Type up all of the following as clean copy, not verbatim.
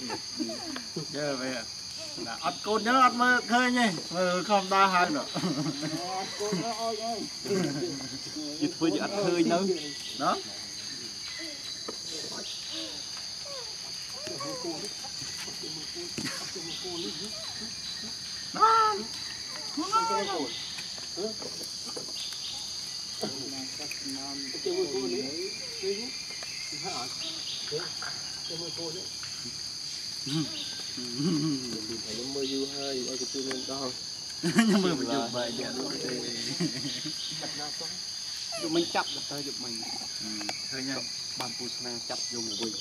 giờ về ăn côn nhớ ăn mơ khơi nhỉ không đa hai nữa như thôi chứ ăn khơi nữa đó mơ du hơi ở cái chương lên con nhưng mà phải chụp vậy để dù mình chập được thôi giúp mình thôi nha bàn phút sang chập vô một buổi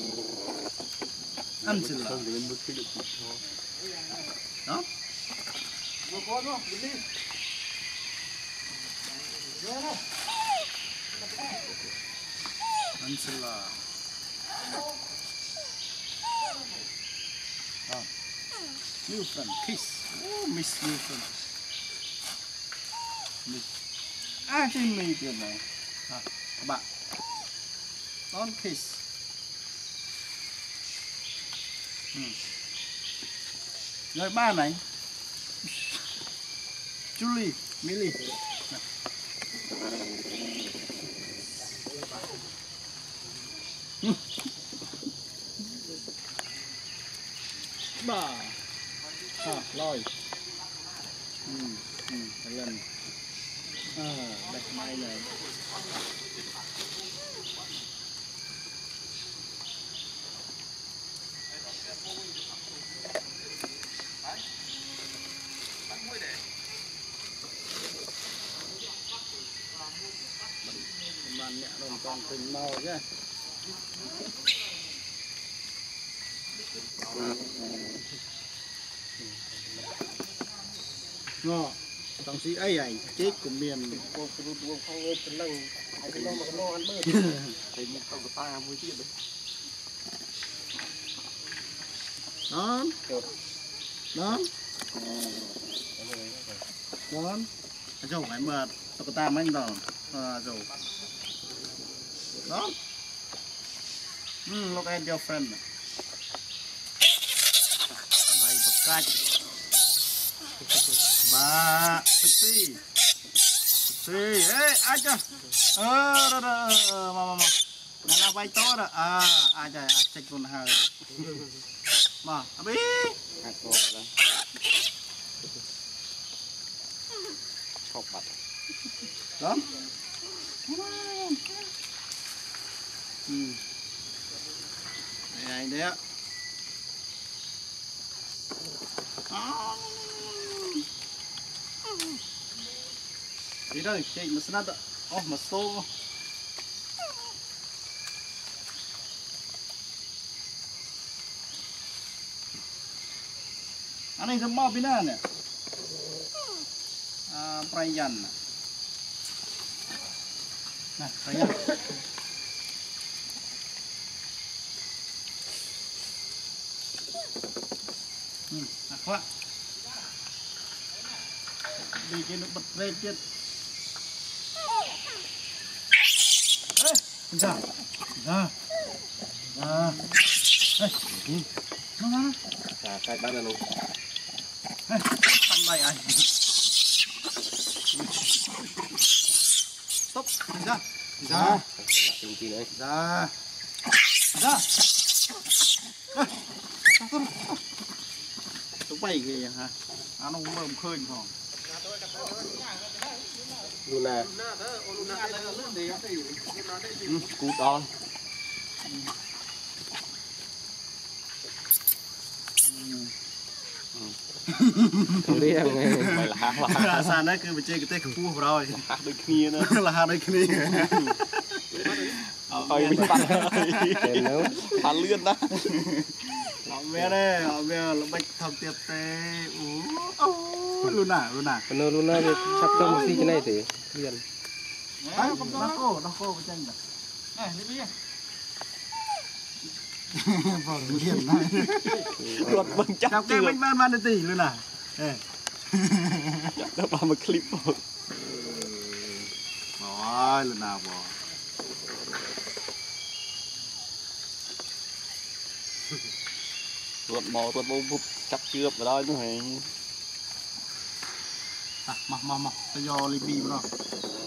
ăn xin là không đến mức cái được thôi đó ăn xin là new friend kiss oh miss new friend miss khi mi tiền này các bạn don't kiss rồi ba này Julie Millie ba lôi lần đặt máy này bạn nhẹ đồng toàn tình màu chứ ngọ tổng sĩ ấy ảnh chết của miền không ơi cái lăng cái lo mà cái lo ăn bơ thì mình không có ta mới biết đấy đó đó đó rồi phải mệt tao có ta mấy đòn rồi đó look at your friend vậy bật cách ba sexy sexy ai cha mà nó quay to đó ai cha check con hơi mà abi chọc bạch đó này đấy ạ đi đây chạy mà snap ạ mà xô anh ấy mau bên này nè Prayan nè Prayan khoa đi cái nó bật lên chết ra ra ra nó cái bán luôn thăm đây anh stop ra ra ra ra tụi bay kìa hả nó không mơm khơi không Luna cú đòn không biết mày là là sao đấy cứ bị chơi cái tay cua rồi đôi kia nữa là đôi kia ơi mình bắt nữa phá lươn đó họ bé đây họ bé nó bạch thằng tiệp tê luôn à Luna sắp tới một cái này thì liền nó cô với chân này này đi đi vòng liền này luật bằng chắc cái bánh ban tỷ luôn à chắc nó bao một clip rồi rồi lần nào bỏ ตัวหมอตัวบุบจับเชือกมาได้ด้วยมาจะยอรีบๆเนาะเ